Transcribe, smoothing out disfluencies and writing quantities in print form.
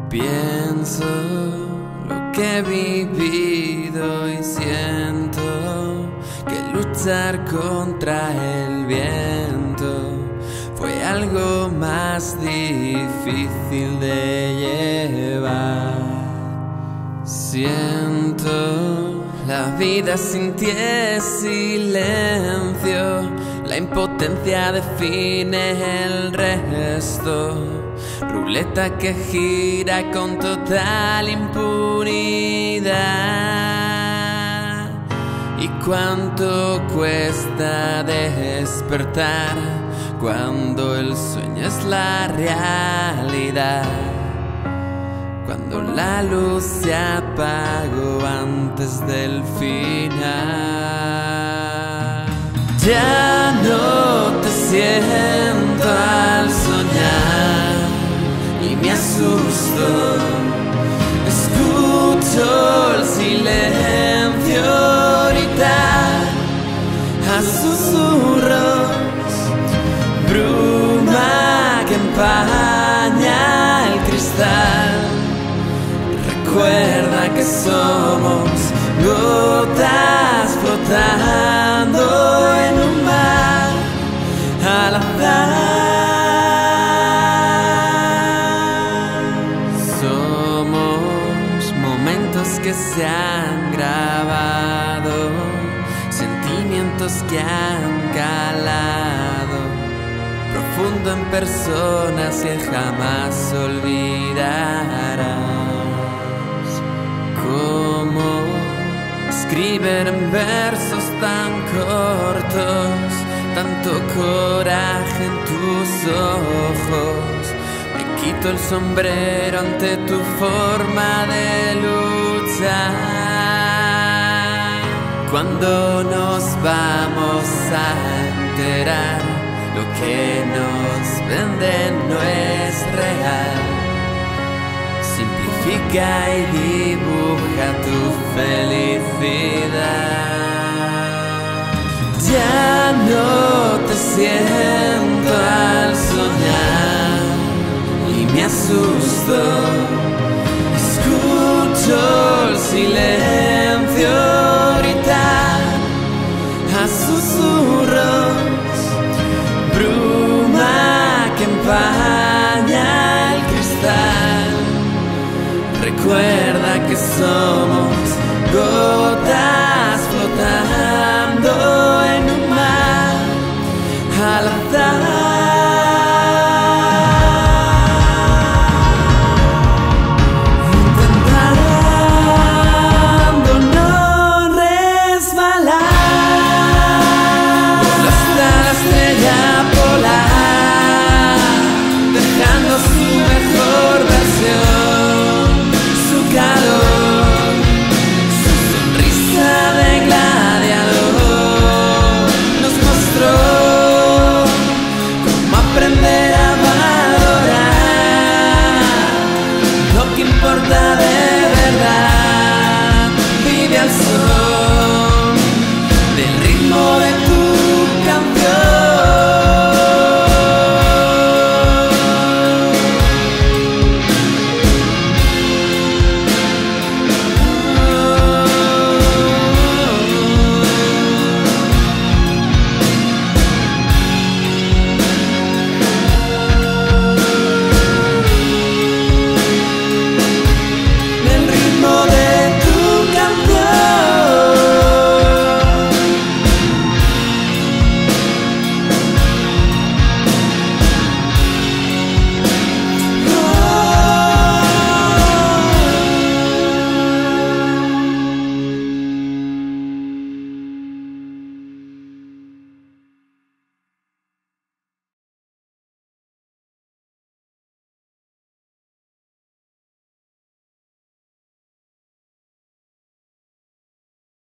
Pienso lo que he vivido y siento que luchar contra el viento fue algo más difícil de llevar. Siento la vida sin ti es silencio, la impotencia define el resto. Ruleta que gira con total impunidad. ¿Y cuánto cuesta despertar cuando el sueño es la realidad? Cuando la luz se apagó antes del final. Ya no te siento al soñar y me asusto. Escucho el silencio gritar a susurros, bruma que empaña el cristal. Recuerda que somos gotas flotando en un mar al azar. Somos momentos que se han grabado, sentimientos que han calado profundo en personas que jamás olvidarán. ¿Cómo escribir en versos tan cortos tanto coraje en tus ojos? Me quito el sombrero ante tu forma de luchar. ¿Cuándo nos vamos a enterar? Lo que nos venden no es real. Simplifica y dibuja tu felicidad. Ya no te siento al soñar y me asusto. Escucho el silencio gritar a susurros, bruma que empaña el cristal. Recuerda que somos gotas flotando en un mar al azar.